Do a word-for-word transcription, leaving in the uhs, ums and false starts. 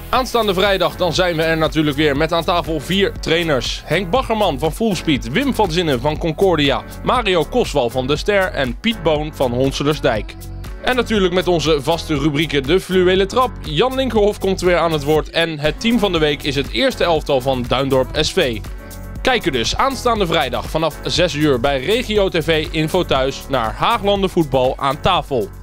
Aanstaande vrijdag dan zijn we er natuurlijk weer met aan tafel vier trainers. Henk Baggerman van Fullspeed, Wim van Zinnen van Concordia, Mario Koswal van De Ster en Piet Boon van Honselersdijk. En natuurlijk met onze vaste rubrieken De Fluwele Trap. Jan Linkerhof komt weer aan het woord en het team van de week is het eerste elftal van Duindorp S V. Kijken dus aanstaande vrijdag vanaf zes uur bij Regio T V Info Thuis naar Haaglanden voetbal aan tafel.